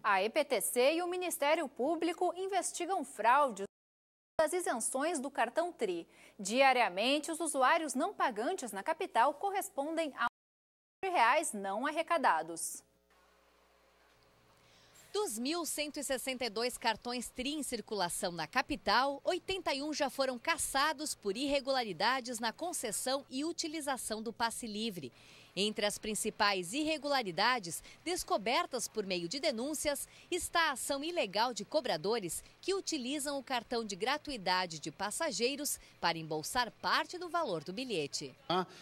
A EPTC e o Ministério Público investigam fraudes das isenções do cartão TRI. Diariamente, os usuários não pagantes na capital correspondem a R$ não arrecadados. Dos 1.162 cartões TRI em circulação na capital, 81 já foram cassados por irregularidades na concessão e utilização do passe livre. Entre as principais irregularidades descobertas por meio de denúncias está a ação ilegal de cobradores que utilizam o cartão de gratuidade de passageiros para embolsar parte do valor do bilhete.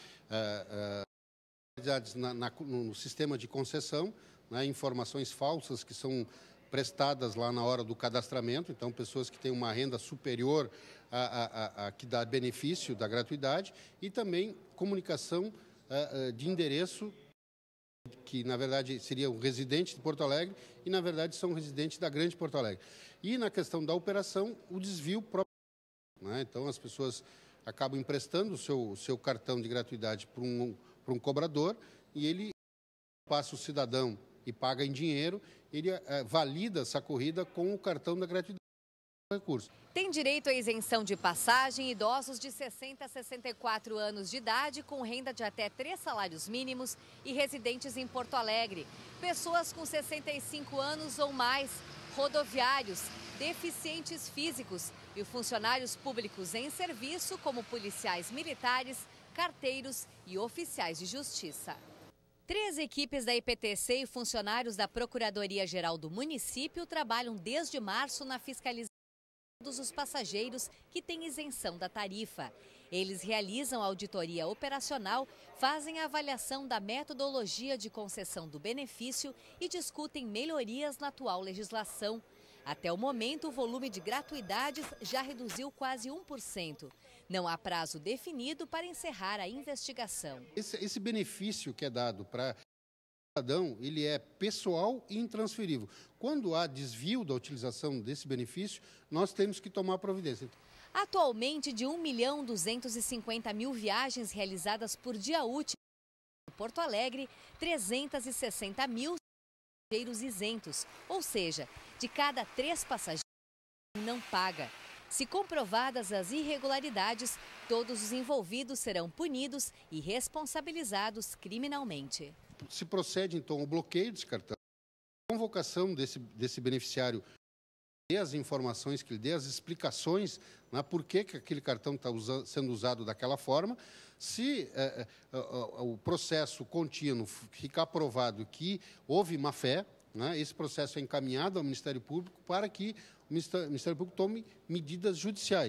No sistema de concessão, informações falsas que são prestadas lá na hora do cadastramento, então pessoas que têm uma renda superior a que dá benefício da gratuidade, e também comunicação de endereço, que na verdade seria um residente de Porto Alegre e na verdade são residentes da Grande Porto Alegre. E na questão da operação, o desvio próprio, então as pessoas acabam emprestando o seu cartão de gratuidade para um cobrador e ele passa o cidadão e paga em dinheiro, ele valida essa corrida com o cartão da gratuidade. Recurso. Tem direito à isenção de passagem idosos de 60 a 64 anos de idade com renda de até 3 salários mínimos e residentes em Porto Alegre, pessoas com 65 anos ou mais, rodoviários, deficientes físicos e funcionários públicos em serviço como policiais militares, carteiros e oficiais de justiça. 3 equipes da EPTC e funcionários da Procuradoria-Geral do município trabalham desde março na fiscalização dos passageiros que têm isenção da tarifa. Eles realizam auditoria operacional, fazem a avaliação da metodologia de concessão do benefício e discutem melhorias na atual legislação. Até o momento, o volume de gratuidades já reduziu quase 1%. Não há prazo definido para encerrar a investigação. Esse benefício que é dado para o cidadão, ele é pessoal e intransferível. Quando há desvio da utilização desse benefício, nós temos que tomar providência. Atualmente, de 1.250.000 viagens realizadas por dia útil em Porto Alegre, 360.000 passageiros isentos, ou seja, de cada 3 passageiros não paga. Se comprovadas as irregularidades, todos os envolvidos serão punidos e responsabilizados criminalmente. Se procede, então, ao bloqueio desse cartão, a convocação desse beneficiário, dê as informações, que ele dê as explicações por que aquele cartão está sendo usado daquela forma. Se o processo contínuo ficar provado que houve má-fé, esse processo é encaminhado ao Ministério Público para que o Ministério Público tome medidas judiciais.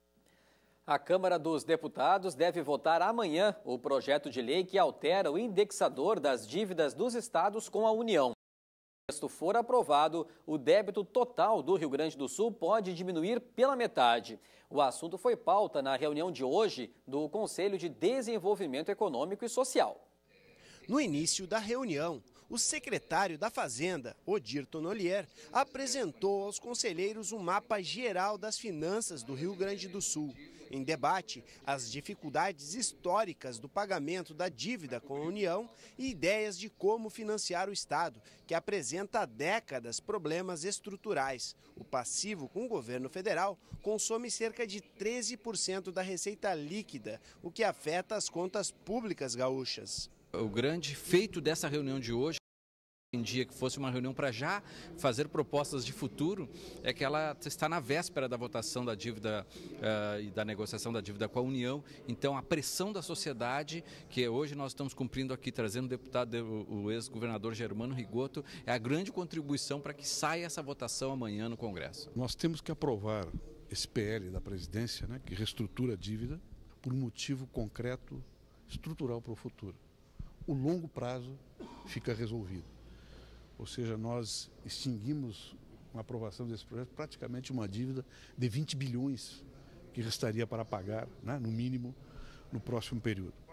A Câmara dos Deputados deve votar amanhã o projeto de lei que altera o indexador das dívidas dos estados com a União. Se o texto for aprovado, o débito total do Rio Grande do Sul pode diminuir pela metade. O assunto foi pauta na reunião de hoje do Conselho de Desenvolvimento Econômico e Social. No início da reunião, o secretário da Fazenda, Odir Tonolier, apresentou aos conselheiros um mapa geral das finanças do Rio Grande do Sul. Em debate, as dificuldades históricas do pagamento da dívida com a União e ideias de como financiar o Estado, que apresenta há décadas problemas estruturais. O passivo com o governo federal consome cerca de 13% da receita líquida, o que afeta as contas públicas gaúchas. O grande feito dessa reunião de hoje, que fosse uma reunião para já fazer propostas de futuro, é que ela está na véspera da votação da dívida e da negociação da dívida com a União. Então, a pressão da sociedade, que hoje nós estamos cumprindo aqui, trazendo o deputado, o ex-governador Germano Rigoto, é a grande contribuição para que saia essa votação amanhã no Congresso. Nós temos que aprovar esse PL da presidência, que reestrutura a dívida, por um motivo concreto, estrutural para o futuro. O longo prazo fica resolvido. Ou seja, nós extinguimos, com a aprovação desse projeto, praticamente uma dívida de 20 bilhões que restaria para pagar, no mínimo, no próximo período.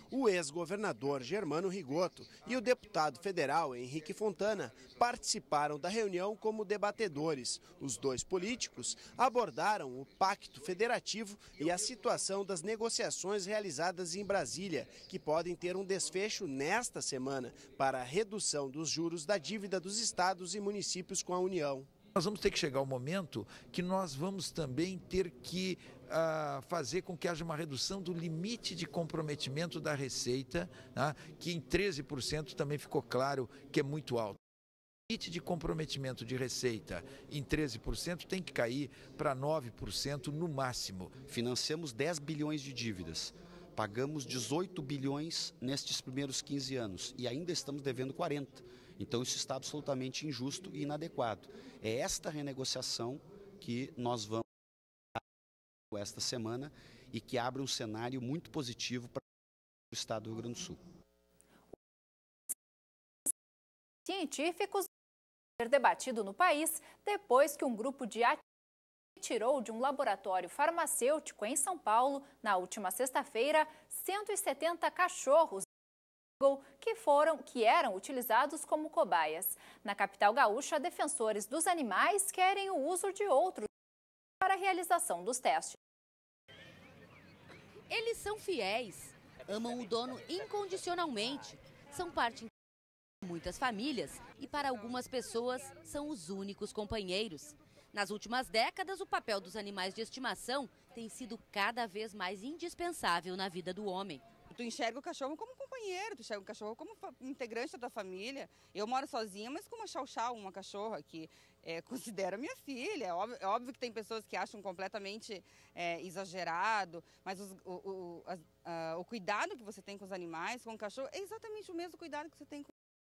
O ex-governador Germano Rigoto e o deputado federal Henrique Fontana participaram da reunião como debatedores. Os dois políticos abordaram o Pacto Federativo e a situação das negociações realizadas em Brasília, que podem ter um desfecho nesta semana para a redução dos juros da dívida dos estados e municípios com a União. Nós vamos ter que chegar ao momento que nós vamos também ter que fazer com que haja uma redução do limite de comprometimento da receita, tá? Que em 13% também ficou claro que é muito alto. O limite de comprometimento de receita em 13% tem que cair para 9% no máximo. Financiamos 10 bilhões de dívidas, pagamos 18 bilhões nestes primeiros 15 anos e ainda estamos devendo 40. Então isso está absolutamente injusto e inadequado. É esta renegociação que nós vamos esta semana e que abre um cenário muito positivo para o estado do Rio Grande do Sul. Científicos vão ser debatido no país depois que um grupo de ativistas retirou de um laboratório farmacêutico em São Paulo, na última sexta-feira, 170 cachorros que eram utilizados como cobaias. Na capital gaúcha, defensores dos animais querem o uso de outros para a realização dos testes. Eles são fiéis, amam o dono incondicionalmente, são parte de muitas famílias e para algumas pessoas são os únicos companheiros. Nas últimas décadas, o papel dos animais de estimação tem sido cada vez mais indispensável na vida do homem. Tu enxerga o cachorro como companheiro, tu enxerga o cachorro como integrante da tua família. Eu moro sozinha, mas com uma chau-chau, uma cachorra que considero minha filha. É óbvio que tem pessoas que acham completamente exagerado, mas o cuidado que você tem com os animais, com o cachorro, é exatamente o mesmo cuidado que você tem com...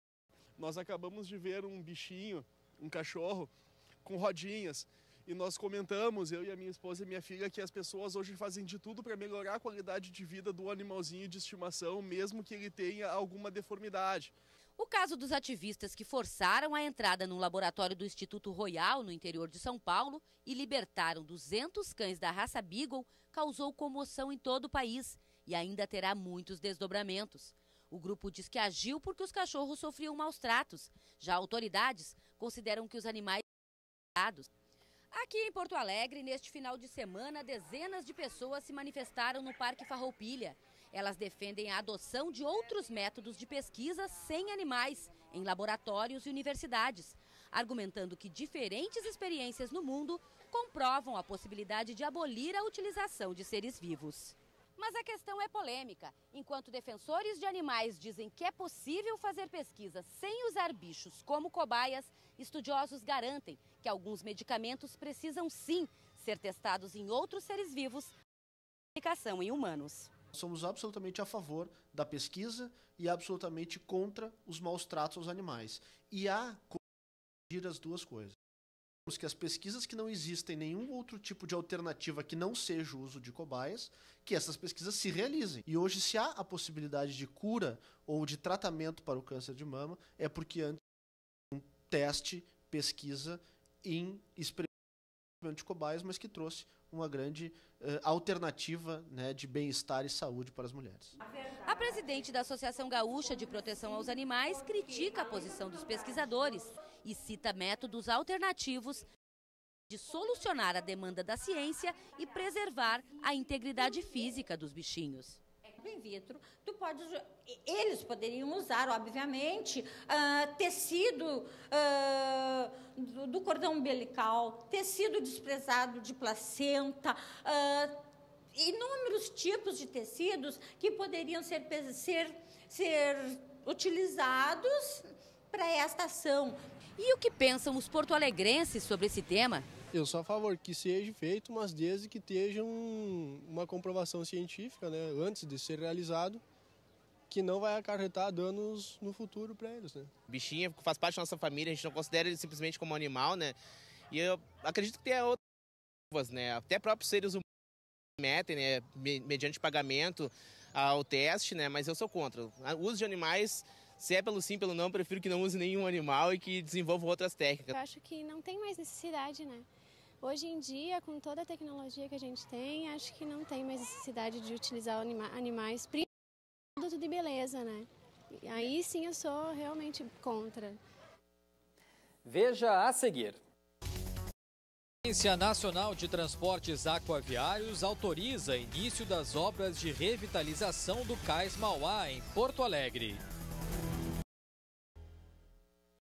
Nós acabamos de ver um bichinho, um cachorro, com rodinhas. E nós comentamos, eu e a minha esposa e minha filha, que as pessoas hoje fazem de tudo para melhorar a qualidade de vida do animalzinho de estimação, mesmo que ele tenha alguma deformidade. O caso dos ativistas que forçaram a entrada no laboratório do Instituto Royal, no interior de São Paulo, e libertaram 200 cães da raça Beagle, causou comoção em todo o país e ainda terá muitos desdobramentos. O grupo diz que agiu porque os cachorros sofriam maus tratos. Já autoridades consideram que os animais são errados. Aqui em Porto Alegre, neste final de semana, dezenas de pessoas se manifestaram no Parque Farroupilha. Elas defendem a adoção de outros métodos de pesquisa sem animais, em laboratórios e universidades, argumentando que diferentes experiências no mundo comprovam a possibilidade de abolir a utilização de seres vivos. Mas a questão é polêmica. Enquanto defensores de animais dizem que é possível fazer pesquisa sem usar bichos como cobaias, estudiosos garantem que alguns medicamentos precisam sim ser testados em outros seres vivos para aplicação em humanos. Somos absolutamente a favor da pesquisa e absolutamente contra os maus tratos aos animais. E há como dividir as duas coisas. Que as pesquisas que não existem nenhum outro tipo de alternativa que não seja o uso de cobaias, que essas pesquisas se realizem. E hoje, se há a possibilidade de cura ou de tratamento para o câncer de mama, é porque antes um teste, pesquisa em experimento de cobaias, mas que trouxe uma grande alternativa, né, de bem-estar e saúde para as mulheres. A presidente da Associação Gaúcha de Proteção aos Animais critica a posição dos pesquisadores e cita métodos alternativos de solucionar a demanda da ciência e preservar a integridade física dos bichinhos. In vitro, eles poderiam usar, obviamente, tecido do cordão umbilical, tecido desprezado de placenta, inúmeros tipos de tecidos que poderiam ser utilizados para esta ação. E o que pensam os porto-alegrenses sobre esse tema? Eu sou a favor que seja feito, mas desde que esteja uma comprovação científica, né, antes de ser realizado, que não vai acarretar danos no futuro para eles, né? O bichinho faz parte da nossa família, a gente não considera ele simplesmente como animal, né? E eu acredito que tem outras, né? Até próprios seres humanos metem, né, mediante pagamento ao teste, né? Mas eu sou contra. O uso de animais, se é pelo sim, pelo não, prefiro que não use nenhum animal e que desenvolva outras técnicas. Eu acho que não tem mais necessidade, né? Hoje em dia, com toda a tecnologia que a gente tem, acho que não tem mais necessidade de utilizar animais, produto de beleza, né? Aí sim eu sou realmente contra. Veja a seguir. A Agência Nacional de Transportes Aquaviários autoriza início das obras de revitalização do Cais Mauá, em Porto Alegre.